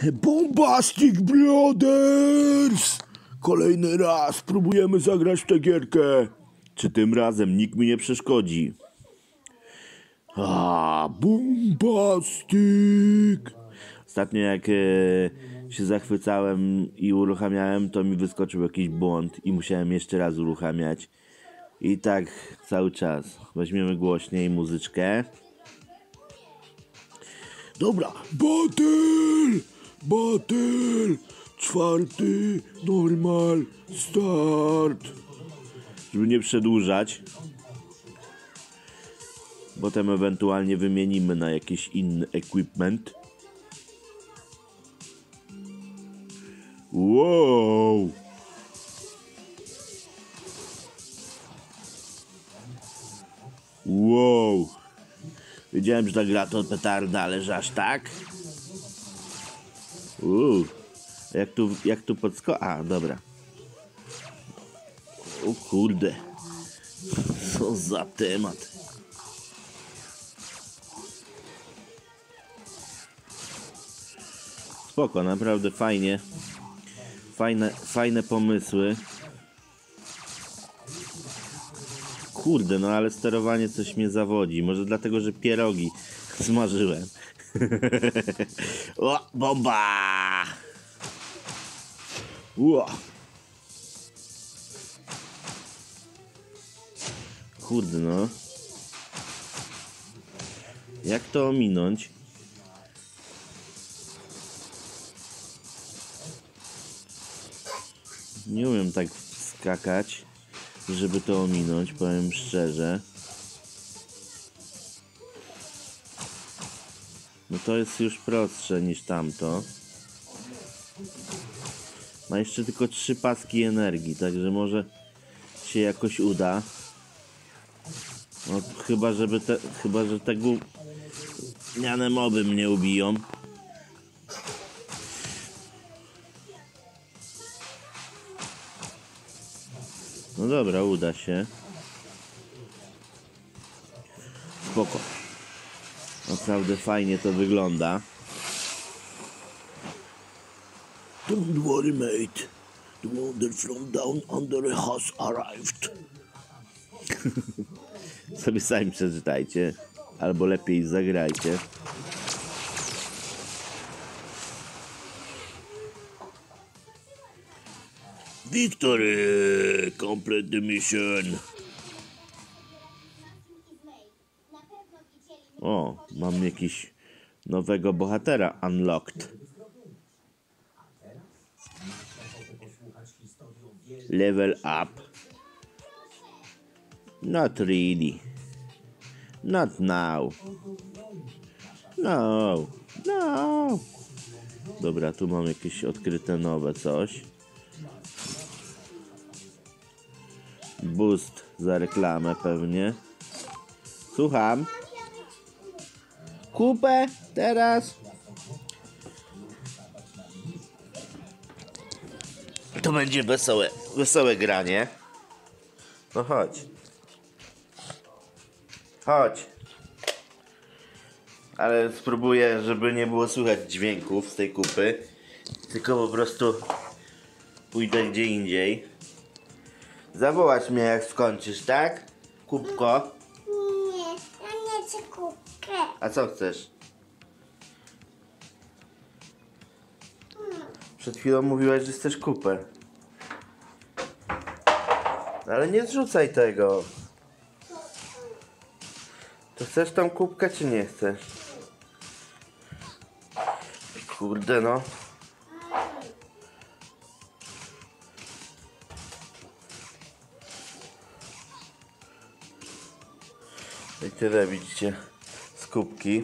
Bombastic Brothers! Kolejny raz próbujemy zagrać w tę gierkę. Czy tym razem nikt mi nie przeszkodzi? Bombastic! Ostatnio jak się zachwycałem i uruchamiałem, to mi wyskoczył jakiś błąd i musiałem jeszcze raz uruchamiać. I tak cały czas. Weźmiemy głośniej muzyczkę. Dobra, battle, 4, normal, start. Żeby nie przedłużać. Potem ewentualnie wymienimy na jakiś inny equipment. Wow! Wow! Wiedziałem, że ta gra to petarda, ale że aż tak? Jak tu A, dobra. O kurde. Co za temat. Spoko, naprawdę fajnie. Fajne pomysły. Kurde, no ale sterowanie coś mnie zawodzi. Może dlatego, że pierogi smażyłem. O, bomba! Ło. Kurde, no. Jak to ominąć? Nie umiem tak skakać, żeby to ominąć, powiem szczerze. No to jest już prostsze niż tamto. Ma jeszcze tylko 3 paski energii, także może się jakoś uda. No chyba, że te gówniane moby mnie ubiją. No dobra, uda się. Spoko. Naprawdę fajnie to wygląda. Don't worry, mate. The wonder from down under has arrived. Sobie sami przeczytajcie. Albo lepiej zagrajcie. Victory! Complete the mission. O, mam jakiś nowego bohatera unlocked. Level up. Not really. Not now. No. No. Dobra, tu mam jakieś odkryte nowe coś. Boost za reklamę pewnie. Słucham. Kupę teraz. To będzie wesołe granie. No chodź. Chodź. Ale spróbuję, żeby nie było słychać dźwięków z tej kupy. Tylko po prostu pójdę gdzie indziej. Zawołasz mnie jak skończysz, tak? Kubko? Nie, ja nie chcę kubkę. A co chcesz? Przed chwilą mówiłaś, że chcesz kupę. Ale nie zrzucaj tego. To chcesz tą kubkę, czy nie chcesz? Kurde no. I tyle widzicie z kubki.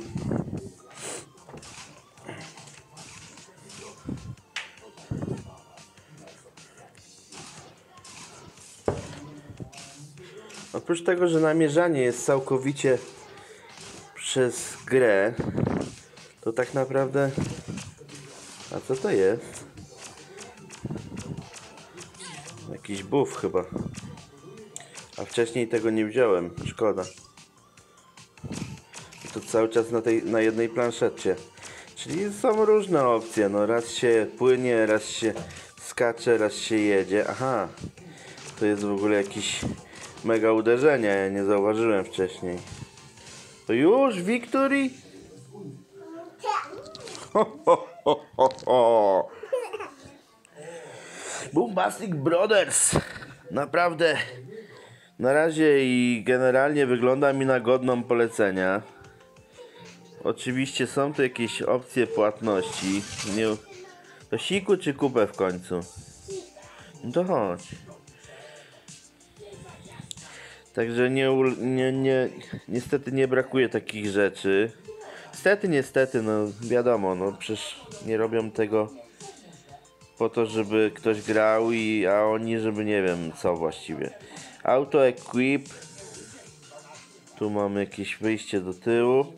Oprócz tego, że namierzanie jest całkowicie przez grę, to tak naprawdę... A co to jest? Jakiś buff chyba. A wcześniej tego nie wziąłem, szkoda. To cały czas na jednej planszecie. Czyli są różne opcje, no raz się płynie, raz się skacze, raz się jedzie. Aha, to jest w ogóle jakieś mega uderzenie, ja nie zauważyłem wcześniej. To już, Victory? Ho, ho, ho, ho, ho. Bombastic Brothers. Naprawdę na razie i generalnie wygląda mi na godną polecenia. Oczywiście są tu jakieś opcje płatności. Nie... To siku czy kupę w końcu? No to chodź. Także niestety nie brakuje takich rzeczy. Niestety, no wiadomo, no przecież nie robią tego po to, żeby ktoś grał, a oni, żeby nie wiem co właściwie. Auto Equip. Tu mamy jakieś wyjście do tyłu.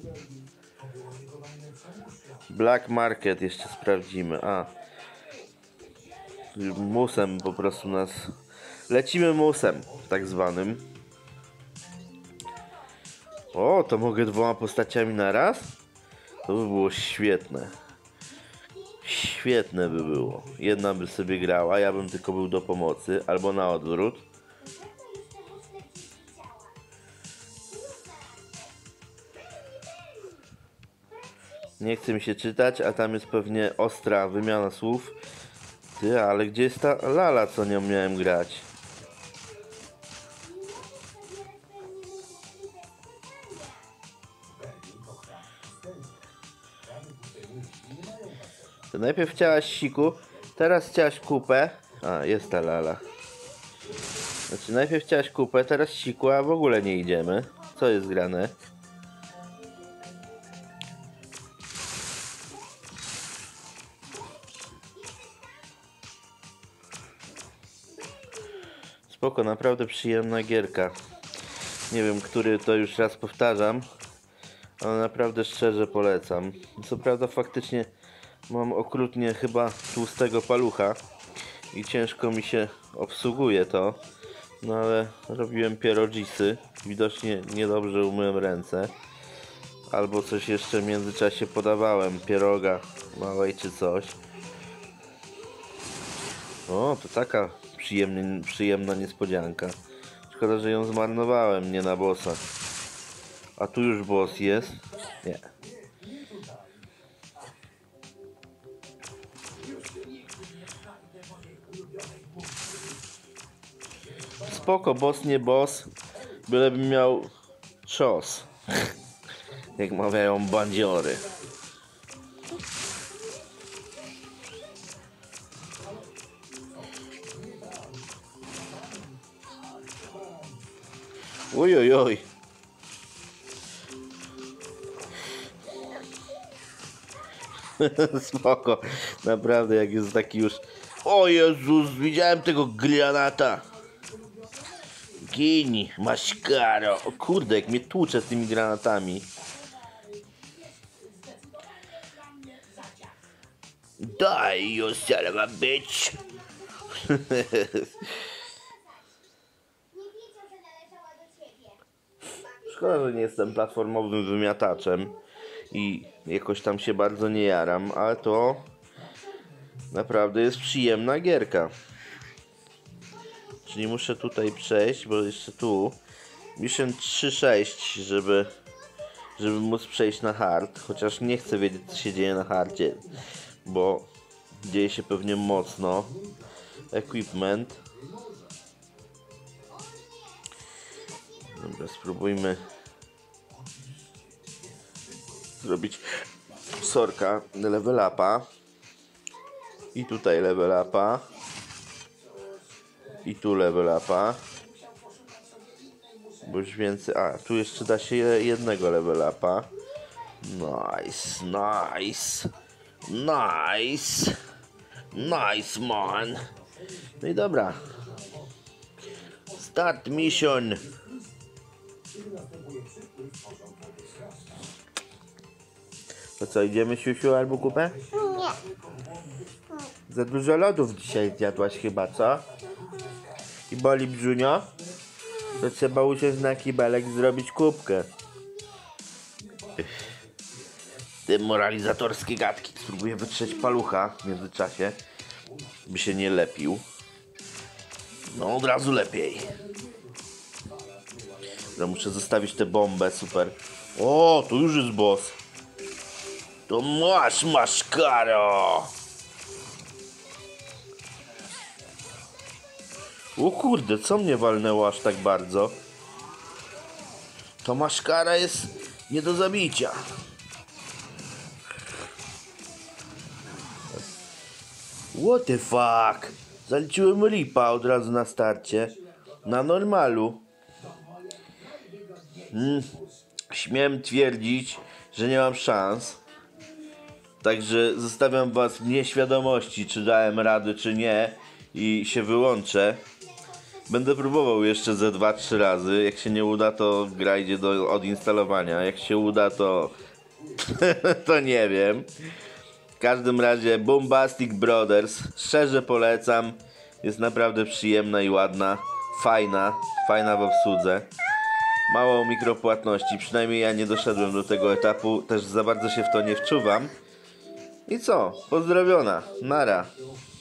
Black Market jeszcze sprawdzimy. Musem po prostu nas... Lecimy musem, tak zwanym. O, to mogę 2 postaciami na raz? To by było świetne. Świetne by było. Jedna by sobie grała, ja bym tylko był do pomocy. Albo na odwrót. Nie chce mi się czytać, a tam jest pewnie ostra wymiana słów. Ty, ale gdzie jest ta lala, co nią miałem grać? To najpierw chciałaś siku, teraz chciałaś kupę. Jest ta lala. Znaczy najpierw chciałaś kupę, teraz siku, a w ogóle nie idziemy. Co jest grane? Spoko, naprawdę przyjemna gierka. Nie wiem, który to już raz powtarzam, ale naprawdę szczerze polecam. Co prawda faktycznie mam okrutnie chyba tłustego palucha i ciężko mi się obsługuje to, no ale robiłem pierogisy, widocznie niedobrze umyłem ręce, albo coś jeszcze w międzyczasie podawałem, pieroga małej czy coś. O, to taka przyjemna niespodzianka. Szkoda, że ją zmarnowałem, nie na bossa. A tu już boss jest? Nie. Spoko, boss nie boss, byleby miał cios. Jak mawiają bandziory. Oj. Spoko, naprawdę jak jest taki już... O Jezus, widziałem tego granata. Gini, maśkaro. O kurde, jak mnie tłucze z tymi granatami. Die, you son of a bitch. Szkoda, że nie jestem platformowym wymiataczem i jakoś tam się bardzo nie jaram, ale to naprawdę jest przyjemna gierka. Czyli muszę tutaj przejść, bo jeszcze tu Mission 3.6, żeby móc przejść na hard, chociaż nie chcę wiedzieć, co się dzieje na hardzie, bo dzieje się pewnie mocno. Equipment. Dobra, spróbujmy zrobić sorka level upa. I tutaj level upa. I tu level upa. Bo już więcej... tu jeszcze da się jednego level upa. Nice. Nice, man. No i dobra. Start mission. To co, idziemy siusiu albo kupę? Nie. Za dużo lodów dzisiaj zjadłaś chyba, co? I boli brzunio? To trzeba usiąść na kibelek i zrobić kubkę. Te moralizatorskie gadki. Spróbuję wytrzeć palucha w międzyczasie, by się nie lepił. No od razu lepiej. Dobra, muszę zostawić tę bombę, super. O, tu już jest boss. To masz karo. O kurde, co mnie walnęło aż tak bardzo? To maszkara jest nie do zabicia. What the fuck? Zaliczyłem ripa od razu na starcie. Na normalu. Śmiem twierdzić, że nie mam szans. Także zostawiam was w nieświadomości, czy dałem radę, czy nie. I się wyłączę. Będę próbował jeszcze ze 2-3 razy. Jak się nie uda, to gra idzie do odinstalowania. Jak się uda, to to nie wiem. W każdym razie Bombastic Brothers szczerze polecam. Jest naprawdę przyjemna i ładna. Fajna w obsłudze. Mało mikropłatności. Przynajmniej ja nie doszedłem do tego etapu. Też za bardzo się w to nie wczuwam. I co? Pozdrowiona. Nara.